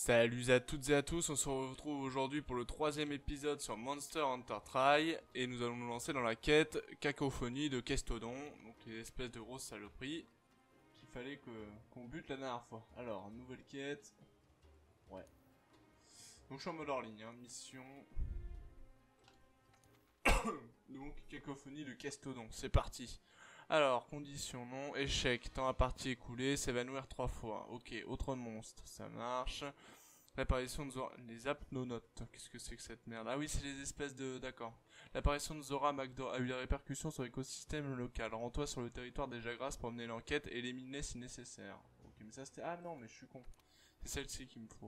Salut à toutes et à tous, on se retrouve aujourd'hui pour le troisième épisode sur Monster Hunter Try et nous allons nous lancer dans la quête Cacophonie de Kestodon, donc les espèces de grosses saloperies qu'il fallait qu'on bute la dernière fois. Alors, nouvelle quête. Ouais. Donc je suis en mode hors ligne, hein, mission. Donc Cacophonie de Kestodon, c'est parti. Alors, condition non, échec, temps à partie écoulée, s'évanouir 3 fois. Ok, autre monstre, ça marche. L'apparition de Zora... Les apnonautes, qu'est-ce que c'est que cette merde? Ah oui, c'est les espèces de... D'accord. L'apparition de Zora McDowell a eu des répercussions sur l'écosystème local. Rends-toi sur le territoire des Jagras pour mener l'enquête et l'éliminer si nécessaire. Ok, mais ça c'était... Ah non, mais je suis con. C'est celle-ci qu'il me faut.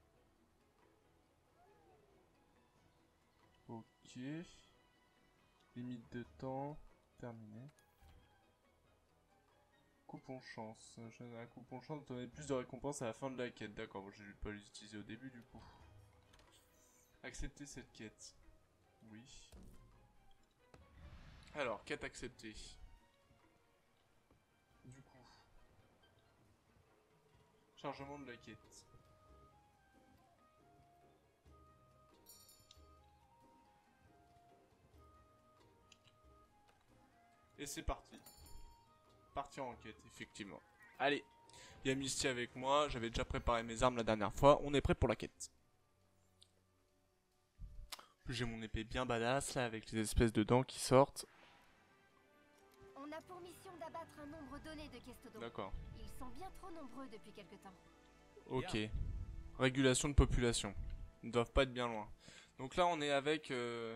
Ok. Limite de temps. Terminé. Coupon chance. Je donne un coupon chance de donner plus de récompenses à la fin de la quête. D'accord, bon, je vais pas l'utiliser au début du coup. Accepter cette quête. Oui. Alors, quête acceptée. Du coup. Chargement de la quête. Et c'est parti. Partir en quête, effectivement. Allez. Il y a Misty avec moi. J'avais déjà préparé mes armes la dernière fois. On est prêt pour la quête. J'ai mon épée bien badass là avec les espèces de dents qui sortent. On a pour mission d'abattre un nombre donné de Kestodon. D'accord. Ils sont bien trop nombreux depuis quelque temps. Ok. Régulation de population. Ils ne doivent pas être bien loin. Donc là on est avec le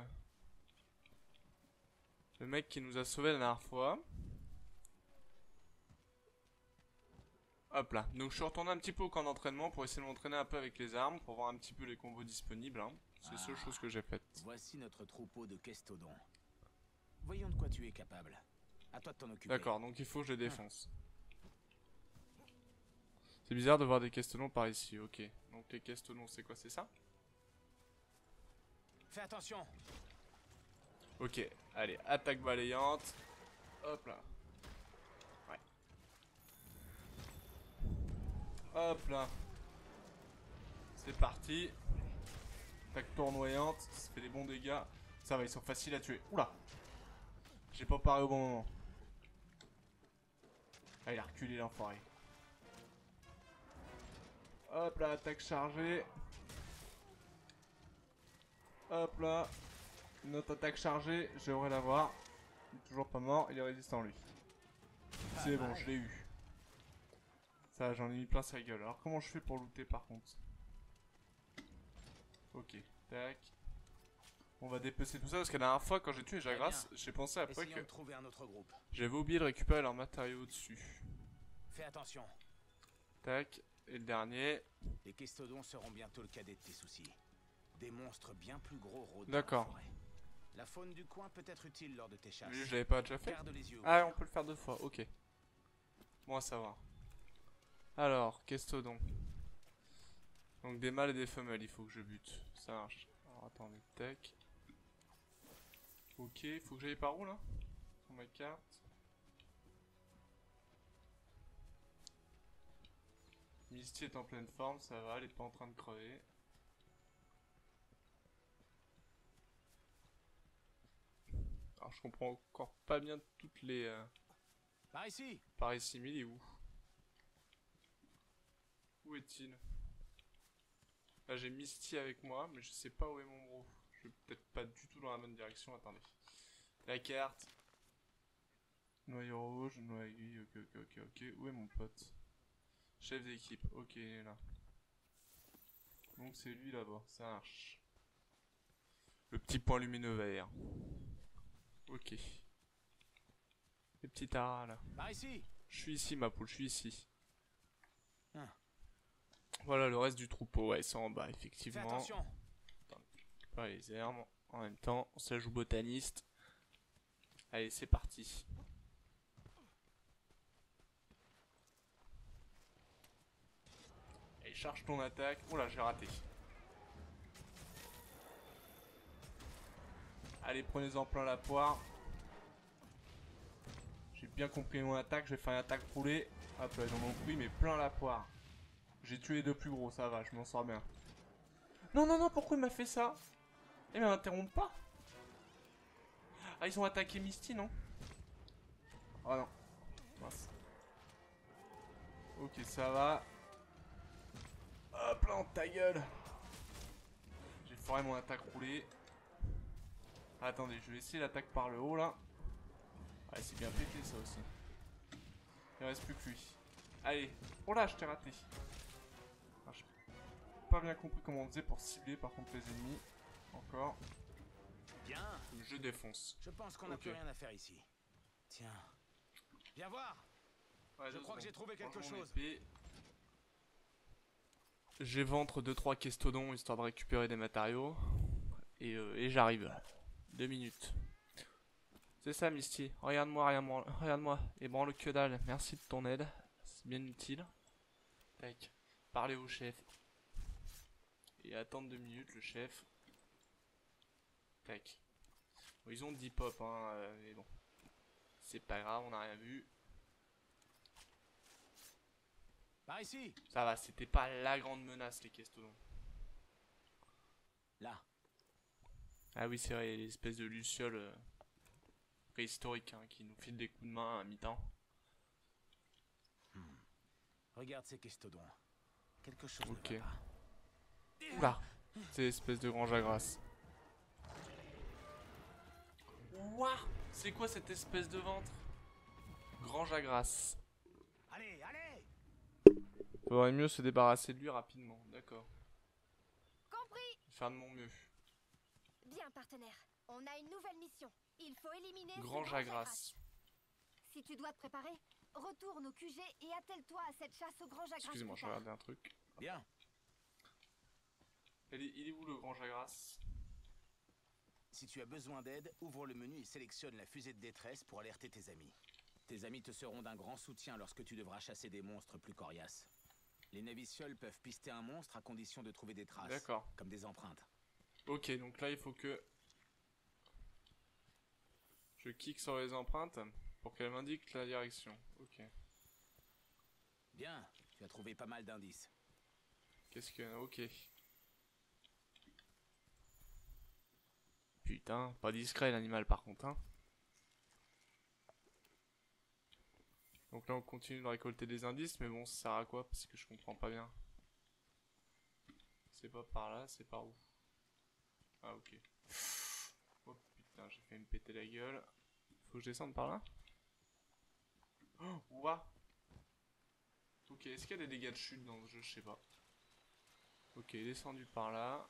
mec qui nous a sauvé la dernière fois. Hop là. Donc je suis retourné un petit peu au camp d'entraînement pour essayer de m'entraîner un peu avec les armes, pour voir un petit peu les combos disponibles. Hein. C'est la seule chose que j'ai faite. Voici notre troupeau de Kestodon. Voyons de quoi tu es capable. À toi de t'en occuper. D'accord, donc il faut que je les défonce. C'est bizarre de voir des Kestodons par ici, ok. Donc les Kestodons c'est quoi, c'est ça? Fais attention. Ok, allez, attaque balayante. Hop là. Ouais. Hop là. C'est parti. Attaque tournoyante, ça fait des bons dégâts. Ça va, ils sont faciles à tuer. Oula. J'ai pas paré au bon moment. Ah, il a reculé l'enfoiré. Hop là, attaque chargée. Hop là. Notre attaque chargée, je devrais l'avoir. Il est toujours pas mort, il est résistant lui. C'est bon, je l'ai eu. Ça, j'en ai mis plein sa gueule. Alors comment je fais pour looter par contre? Ok, tac. On va dépecer tout ça parce que la dernière fois quand j'ai tué Jagras, j'ai pensé après Essayons que de trouver un autre groupe. j'avais oublié de récupérer leurs matériaux au-dessus. Fais attention. Tac, et le dernier. Les Kestodons seront bientôt le cadet de tes soucis. Des monstres bien plus gros rôdent dans D'accord. la forêt. La faune du coin peut être utile lors de tes chasses. Lui, je l'avais pas déjà fait. Garde les yeux Ah, ouverts. on peut le faire 2 fois, ok. Bon à savoir. Alors, Kestodon. Donc des mâles et des femelles, il faut que je bute. Ça marche. Alors attendez, tac. Ok, faut que j'aille par où là? Sur ma carte. Misty est en pleine forme, ça va, elle est pas en train de crever. Alors je comprends encore pas bien toutes les Par ici. pareils simili où? Où est-il? Là j'ai Misty avec moi, mais je sais pas où est mon bro. Je vais peut-être pas du tout dans la bonne direction, attendez. La carte. Noyau rouge, noyau aiguille, ok. Où est mon pote? Chef d'équipe, ok, il est là. Donc c'est lui là-bas, ça marche. Le petit point lumineux vert. Ok. Les petits taras là. Par ici. Je suis ici ma poule, je suis ici. Ah. Voilà le reste du troupeau, ouais, ils sont en bas Fais effectivement. attention. Pas les herbes. En même temps, on se la joue botaniste. Allez, c'est parti. Allez, charge ton attaque. Oula, j'ai raté. Allez, prenez-en plein la poire. J'ai bien compris mon attaque, je vais faire une attaque roulée. Hop là, ils en ont pris, mais plein la poire. J'ai tué les deux plus gros, ça va, je m'en sors bien. Non, non, non, pourquoi il m'a fait ça? Eh mais m'interrompt pas. Ah, ils ont attaqué Misty, non? Oh non. Mince. Ok, ça va. Hop là, ta gueule. J'ai foiré mon attaque roulée. Attendez, je vais essayer l'attaque par le haut là. Ah, c'est bien pété ça aussi. Il reste plus que lui. Allez. Oh là, je t'ai raté. Ah, j'ai pas bien compris comment on faisait pour cibler par contre les ennemis. Encore. Bien. Je défonce. Je pense qu'on n'a Ok. plus rien à faire ici. Tiens. Viens voir. Ouais, Je crois que j'ai trouvé quelque chose. J'ai ventre 2-3 questodons histoire de récupérer des matériaux. Et j'arrive. 2 minutes. C'est ça, Misty. Regarde-moi, regarde-moi. Et branle que dalle. Merci de ton aide. C'est bien utile. Tac. Parler au chef. Et attendre 2 minutes, le chef. Tac. Bon, ils ont 10 pop, hein. Mais bon. C'est pas grave, on n'a rien vu. Par ici. Ça va, c'était pas la grande menace, les questodons. Là. Ah oui, c'est vrai, l'espèce de luciole préhistorique hein, qui nous file des coups de main à mi-temps. Regarde ces questodons. Quelque chose Ok. ne va pas. Oula, c'est l'espèce de grange à grasse. Ouah, c'est quoi cette espèce de ventre? Grange à grasse. Allez, allez. Faudrait mieux se débarrasser de lui rapidement, d'accord. Compris. Faire de mon mieux. Bien, partenaire. On a une nouvelle mission. Il faut éliminer ce Grange à grasse. Si tu dois te préparer, retourne au QG et attelle-toi à cette chasse au grange à grasse. Excusez-moi, je regardais un truc. Bien. Il est où le grange à grasse? Si tu as besoin d'aide, ouvre le menu et sélectionne la fusée de détresse pour alerter tes amis. Tes amis te seront d'un grand soutien lorsque tu devras chasser des monstres plus coriaces. Les navicioles peuvent pister un monstre à condition de trouver des traces. D'accord. Comme des empreintes. Ok, donc là il faut que je clique sur les empreintes pour qu'elles m'indiquent la direction. Ok. Bien, tu as trouvé pas mal d'indices. Qu'est-ce que... Ok. Putain, pas discret l'animal par contre, hein. Donc là on continue de récolter des indices, mais bon ça sert à quoi? Parce que je comprends pas bien. C'est pas par là, c'est par où? Ah ok. Oh putain, j'ai fait me péter la gueule. Faut que je descende par là? Oh, ouah. Ok, est-ce qu'il y a des dégâts de chute dans ce jeu? Je sais pas. Ok, descendu par là.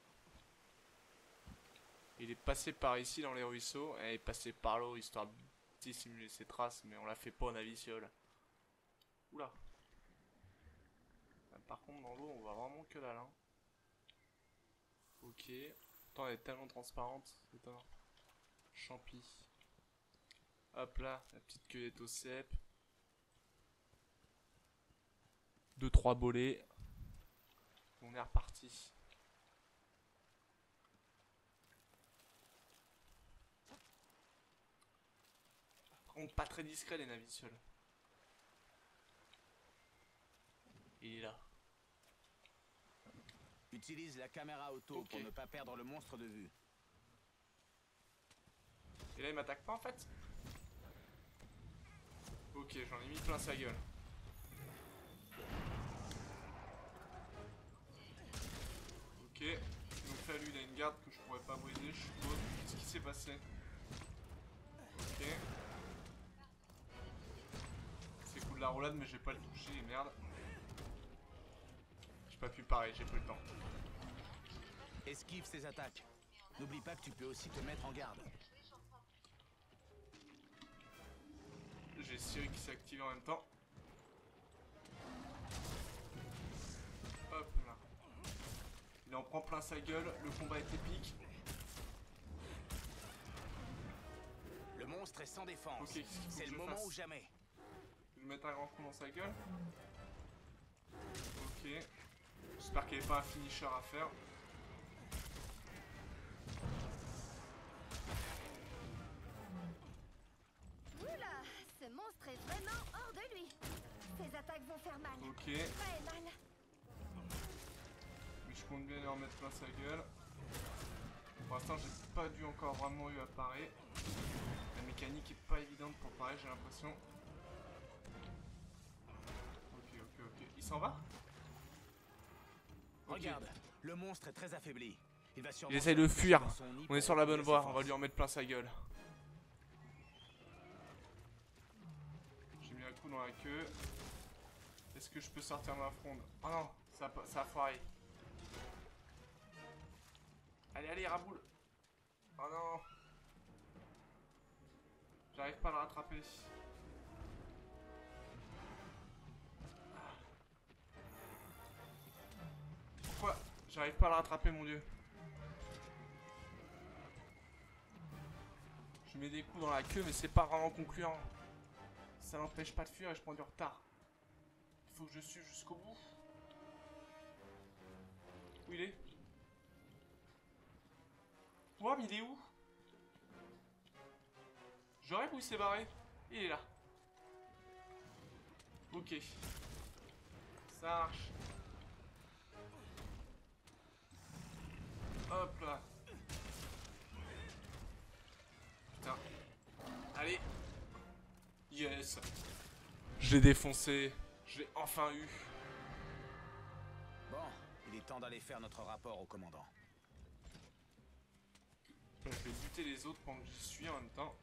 Il est passé par ici dans les ruisseaux. Et il est passé par l'eau histoire de dissimuler ses traces. Mais on l'a fait pas en naviciole. Oula. Par contre dans l'eau on voit vraiment que dalle hein. Ok. Pourtant elle est tellement transparente. C'est étonnant. Champi. Hop là, la petite cueillette au cèpe. 2-3 bolets. On est reparti. Par contre pas très discret les navicioles. Il est là. Utilise la caméra auto Ok. pour ne pas perdre le monstre de vue. Et là il m'attaque pas en fait. Ok, j'en ai mis plein sa gueule. Ok, donc là lui il a une garde que je pourrais pas briser, je suppose. Qu'est-ce qui s'est passé? Ok. C'est cool de la roulade mais j'ai pas le touché, merde. J'ai pas pu pareil, j'ai pas eu le temps. Esquive ses attaques. N'oublie pas que tu peux aussi te mettre en garde. J'ai Siri qui s'est activé en même temps. Hop là. Il en prend plein sa gueule, le combat est épique. Le monstre est sans défense. Ok, qu'est-ce qu'il faut C'est que le je moment fasse? ou jamais. Je vais mettre un grand coup dans sa gueule. Ok. J'espère qu'il n'y avait pas un finisher à faire. Oula, ce monstre est vraiment hors de lui. Ses attaques vont faire mal. Ok. Très mal. Je compte bien leur mettre plein sa gueule. Pour l'instant, j'ai pas dû encore vraiment eu à parer. La mécanique est pas évidente pour parer, j'ai l'impression. Ok. Il s'en va? Ok. Regarde, le monstre est très affaibli. Il va sûrement Il essaye se de réfugier fuir. dans son nid On est pour sur la bonne retrouver voie, ses on va forces. lui en mettre plein sa gueule. J'ai mis un coup dans la queue. Est-ce que je peux sortir ma fronde? Oh non, ça a foiré. Allez, raboule. Oh non. J'arrive pas à le rattraper. Pourquoi j'arrive pas à le rattraper, mon dieu? Je mets des coups dans la queue, mais c'est pas vraiment concluant. Ça n'empêche pas de fuir et je prends du retard. Il faut que je suive jusqu'au bout. Où il est? Ouais, mais il est où? Je rêve où il s'est barré. Il est là. Ok. Ça marche. Hop là. Putain. Allez. Yes. Je l'ai défoncé. Je l'ai enfin eu. Bon, il est temps d'aller faire notre rapport au commandant. Je vais buter les autres pendant que j'y suis en même temps.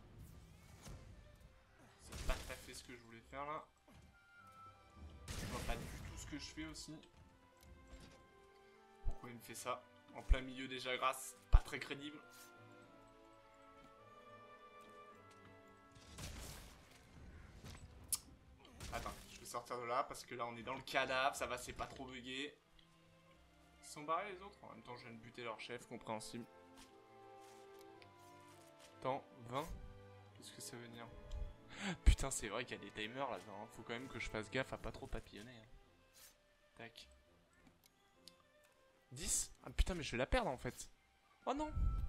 C'est pas tout à fait ce que je voulais faire là. Je vois pas du tout ce que je fais aussi. Pourquoi il me fait ça? En plein milieu déjà grâce, pas très crédible. Attends, je vais sortir de là parce que là on est dans le cadavre, ça va, c'est pas trop bugué. Ils sont barrés les autres? En même temps je viens de buter leur chef, compréhensible. Attends, 20? Qu'est-ce que ça veut dire? Putain, c'est vrai qu'il y a des timers là-dedans, hein. Faut quand même que je fasse gaffe à pas trop papillonner. Hein. Tac. 10? Ah putain, mais je vais la perdre en fait. Oh non!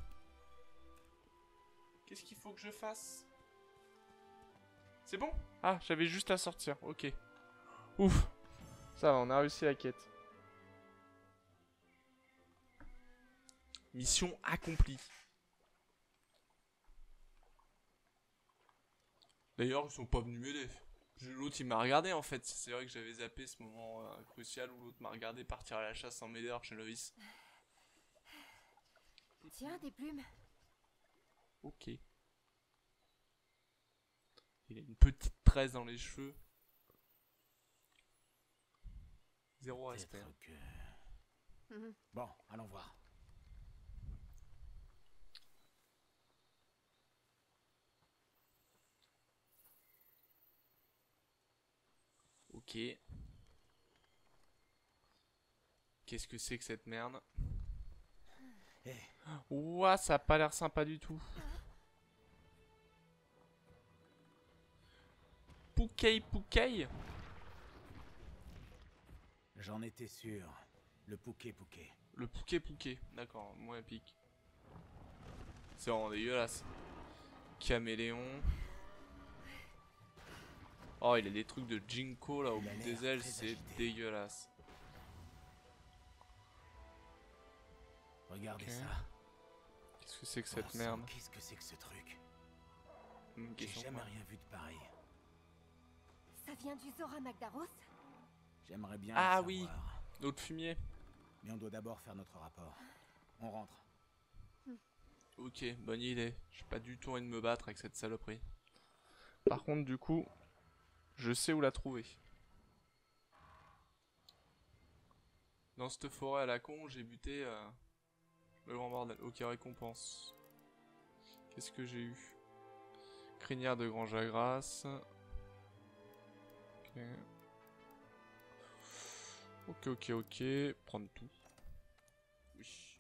Qu'est-ce qu'il faut que je fasse? C'est bon? Ah, j'avais juste à sortir, ok. Ouf! Ça va, on a réussi la quête. Mission accomplie. D'ailleurs, ils sont pas venus m'aider. L'autre il m'a regardé en fait. C'est vrai que j'avais zappé ce moment crucial où l'autre m'a regardé partir à la chasse sans m'aider chez Lovis. Tiens, des plumes. Ok. Il a une petite tresse dans les cheveux. Zéro respect. Bon, allons voir. Ok. Qu'est-ce que c'est que cette merde? Hey. Ouah, ça a pas l'air sympa du tout. Poukei. J'en étais sûr. Le Pouké. Le Pouké. D'accord, moins épique. C'est vraiment dégueulasse. Caméléon. Oh, il a des trucs de Jinko là au bout des ailes, c'est dégueulasse. Regardez Okay. ça. Qu'est-ce que c'est que cette merde? Qu'est-ce que c'est que ce truc? J'ai Question jamais quoi. rien vu de pareil. Ça vient du Zora Magdaros? J'aimerais bien Ah le oui, savoir. l'autre fumier. Mais on doit d'abord faire notre rapport. On rentre. Ok, bonne idée. J'ai pas du tout envie de me battre avec cette saloperie. Par contre, du coup, je sais où la trouver. Dans cette forêt à la con, j'ai buté le grand bordel. Ok, récompense. Qu'est-ce que j'ai eu? Crinière de Grange à Grasse. Ok. Prendre tout. Oui.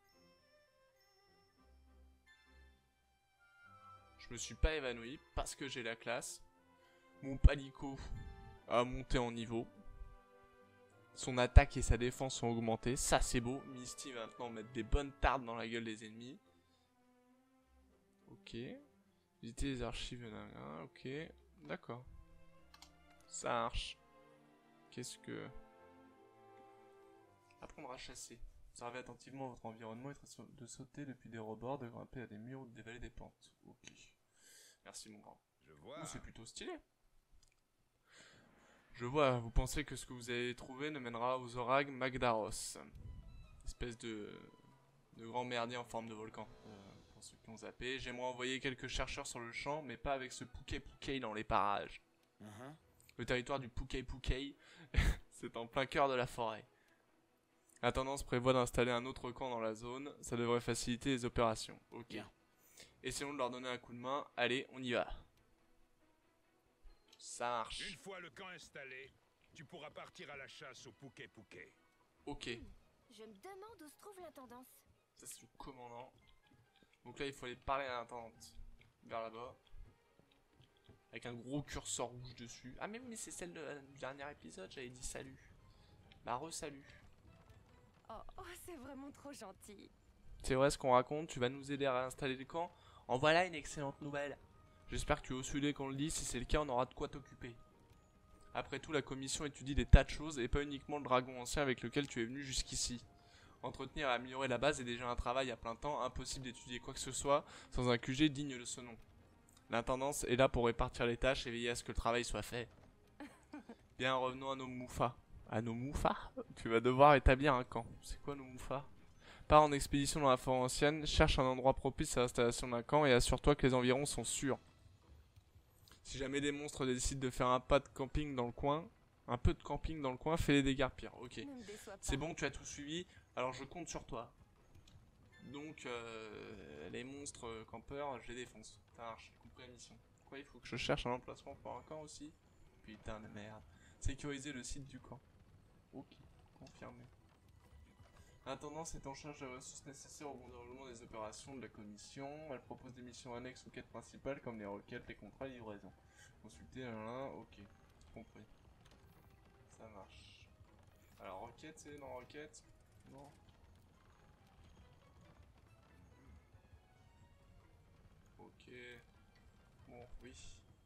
Je me suis pas évanoui parce que j'ai la classe. Mon palico a monté en niveau. Son attaque et sa défense sont augmentées. Ça c'est beau. Misty va maintenant mettre des bonnes tartes dans la gueule des ennemis. Ok. Visiter les archives. Ok. D'accord. Ça marche. Qu'est-ce que... Apprendre à chasser. Observez attentivement votre environnement et de sauter depuis des rebords, de grimper à des murs ou de dévaler des pentes. Ok. Merci mon grand. Je vois. Oh, c'est plutôt stylé. Je vois, vous pensez que ce que vous avez trouvé ne mènera aux Zorag Magdaros. Espèce de grand merdier en forme de volcan. Pour ceux qui ont zappé, j'aimerais envoyer quelques chercheurs sur le champ, mais pas avec ce Pouquet dans les parages. Le territoire du Pouquet, c'est en plein cœur de la forêt. La tendance prévoit d'installer un autre camp dans la zone, ça devrait faciliter les opérations. Ok. Bien. Essayons de leur donner un coup de main. Allez, on y va. Ça marche. Une fois le camp installé, tu pourras partir à la chasse au Pouquet. Ok. Je me demande où se trouve l'intendance. Ça c'est le commandant. Donc là il faut aller parler à l'intendante. Vers là-bas. Avec un gros curseur rouge dessus. Ah mais c'est celle du dernier épisode, j'avais dit salut. Bah re-salut. Oh, c'est vraiment trop gentil. C'est vrai ce qu'on raconte, tu vas nous aider à réinstaller le camp. En voilà une excellente nouvelle. J'espère que tu es au sudé qu'on le dit, si c'est le cas on aura de quoi t'occuper. Après tout la commission étudie des tas de choses et pas uniquement le dragon ancien avec lequel tu es venu jusqu'ici. Entretenir et améliorer la base est déjà un travail à plein temps, impossible d'étudier quoi que ce soit sans un QG digne de ce nom. L'intendance est là pour répartir les tâches et veiller à ce que le travail soit fait. Bien, revenons à nos moufas. À nos moufas ? Tu vas devoir établir un camp. C'est quoi nos moufas ? Pars en expédition dans la forêt ancienne, cherche un endroit propice à l'installation d'un camp et assure-toi que les environs sont sûrs. Si jamais des monstres décident de faire un peu de camping dans le coin, fais-les déguerpir. Ok. Ne me déçois pas. C'est bon, tu as tout suivi, alors je compte sur toi. Donc, les monstres campeurs, je les défonce. Ça marche, j'ai compris la mission. Quoi, il faut que je cherche un emplacement pour un camp aussi ? Putain de merde. Sécuriser le site du camp. Ok, confirmé. L'intendance est en charge des ressources nécessaires au bon déroulement des opérations de la commission. Elle propose des missions annexes aux quêtes principales comme les requêtes, les contrats et les livraisons. Consulter un, ok, compris. Ça marche. Alors, requête, c'est dans requête ? Non. Ok. Bon, oui.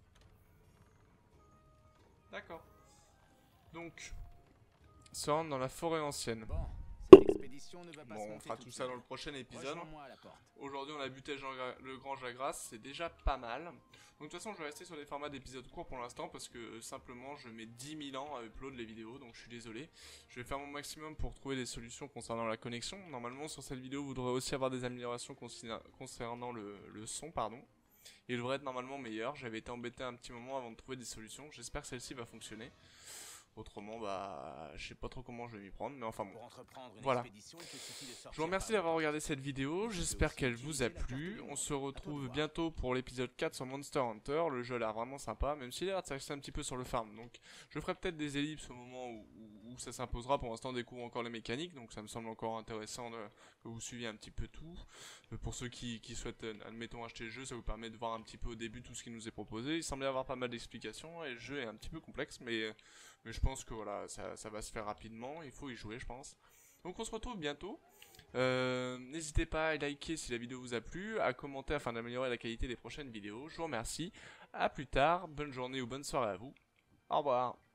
D'accord. Donc, se rendre dans la forêt ancienne. Bon, cette expédition ne va pas se Bon, on monter fera toute tout ça dans seule. le prochain épisode. Rejoins-moi à la porte. Aujourd'hui, on a buté le grand Jagras, c'est déjà pas mal. Donc, de toute façon, je vais rester sur des formats d'épisodes courts pour l'instant parce que simplement, je mets 10 000 ans à upload les vidéos, donc je suis désolé. Je vais faire mon maximum pour trouver des solutions concernant la connexion. Normalement, sur cette vidéo, vous devrez aussi avoir des améliorations concernant le son, pardon. Il devrait être normalement meilleur. J'avais été embêté un petit moment avant de trouver des solutions. J'espère que celle-ci va fonctionner. Autrement, bah, je sais pas trop comment je vais m'y prendre, mais enfin bon. Pour entreprendre une Voilà. expédition, il te suffit de sortir Je vous remercie par d'avoir la regardé cette vidéo, j'espère qu'elle vous a plu. On se retrouve bientôt pour l'épisode 4 sur Monster Hunter. Le jeu a l'air vraiment sympa, même s'il a l'air de s'axer un petit peu sur le farm. Donc je ferai peut-être des ellipses au moment où ça s'imposera. Pour l'instant, on découvre encore les mécaniques, donc ça me semble encore intéressant que vous suiviez un petit peu tout. Pour ceux qui souhaitent, admettons, acheter le jeu, ça vous permet de voir un petit peu au début tout ce qui nous est proposé. Il semblait y avoir pas mal d'explications et le jeu est un petit peu complexe, mais je pense que voilà, ça va se faire rapidement. Il faut y jouer, je pense. Donc on se retrouve bientôt. N'hésitez pas à liker si la vidéo vous a plu, à commenter afin d'améliorer la qualité des prochaines vidéos. Je vous remercie. À plus tard. Bonne journée ou bonne soirée à vous. Au revoir.